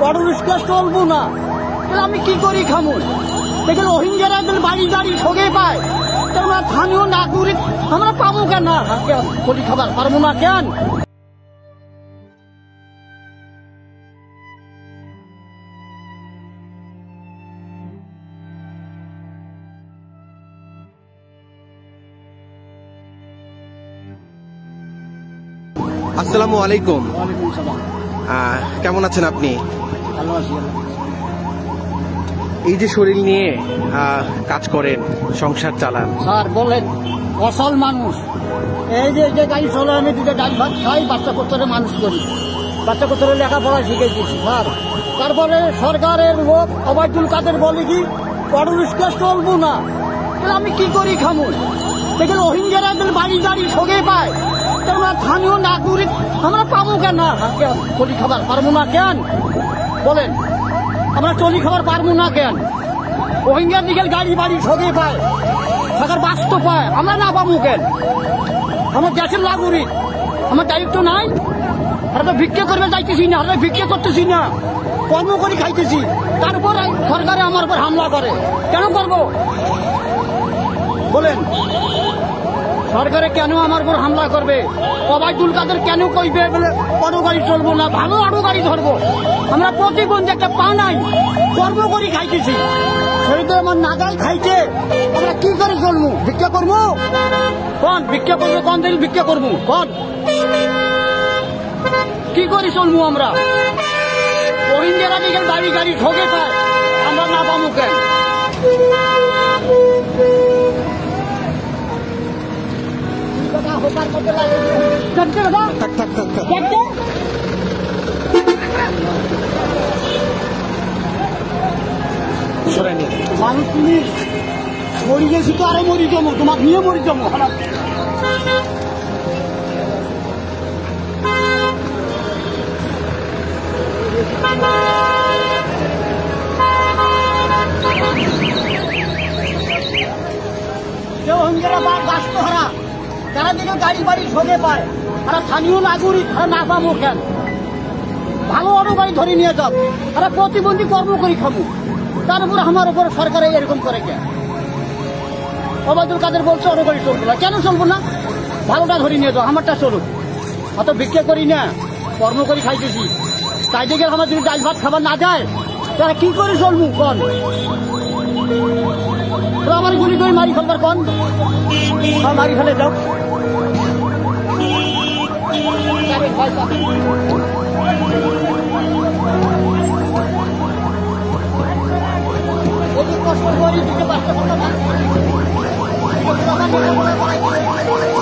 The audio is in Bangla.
বড় রিস্কে চলবো না, তাহলে আমি কি করি খামু? দেখেন রোহিঙ্গারা বাড়ি গাড়ি সঙ্গে পায়, তোমরা স্থানীয় নাগরিক আমরা পাবো কেন? কলি খাবার পারবো না কেন? আসসালামু আলাইকুম। কেমন আছেন আপনি? ভালো আছি। এই যে শরীর নিয়ে কাজ করেন, সংসার চালান, স্যার বলেন অসল মানুষ, এই যে গাড়ি চলে আমি দুটো ডাল ভাত খাই, বাচ্চা কোত্তরে মানুষ করি, বাচ্চা কোত্তরে লেখাপড়া শিখে দিচ্ছি স্যার। তারপরে সরকারের লোক অবায়দুল কাদের বলে কি বড় রিস্কে চলবো না, তাহলে আমি কি করি খামু? দেখেন রোহিঙ্গারা বাড়ি গাড়ি সঙ্গে পায়, তোমরা স্থানীয় নাগরিক আমরা পাবো কেন? চলি খাবার পারবো না কেন বলেন? আমরা চলি খাবার পারবো না কেন? রোহিঙ্গার দিকে গাড়ি বাড়ি সঙ্গে পায়, সরকার বাস্তব পায়, আমরা না পাবো কেন? আমার দেশের নাগরিক, আমার দায়িত্ব নাই? আমরা ভিক্ষা করবে যাইতেছি না, আমরা ভিক্ষা করতেছি না, কর্ম করে খাইতেছি, তারপর সরকারে আমার উপর হামলা করে, কেন করবো বলেন? সরকারে কেন আমার উপর হামলা করবে? অবায়দুল কাদের কেন কইবে বলে বড় গাড়ি চলবো না, ভালো আরো গাড়ি ধরবো? আমরা প্রতিবন্ধী একটা পা নাই, কর্ম করে খাইতেছি, শরীরে আমার নাগাল খাইছে, আমরা কি করে চলবো? ভিক্ষা করবো কন? ভিক্ষা করবো কন? দিন ভিক্ষা করবো কন? কি করে চলবো আমরা? রোহিঙ্গারা দিকে বাড়ি গাড়ি ঠকে পায়, আমরা না পাবো কেন? মানুষ তুমি মরি গেছি তো, আরো মরি জমো, তোমার নিয়ে মরি জমো। বাস্তহারা যারা দিকে গাড়ি বাড়ি সঙ্গে পায়, তারা স্থানীয় নাগরিক না পাবো কেন? ভালো আরো গাড়ি ধরে নিয়ে যাও, তারা প্রতিবন্ধী কর্ম করি খাবো, তার উপর আমার উপর সরকারে এরকম করে কেন? অবায়দুল কাদের বলছে অটো গাড়ি চলবো না, কেন চলবো না? ভালোটা ধরে নিয়ে যাও, আমারটা চলুক। অত ভিক্ষা করি না, কর্ম করি খাইতেছি, তাই দিকে আমার যদি ডাল ভাত খাবার না যায়, তারা কি করে চলবো কন? আমার গুলি করে মারি ফেলবার কন? মারি ফেলে যাও, কষ্ট করে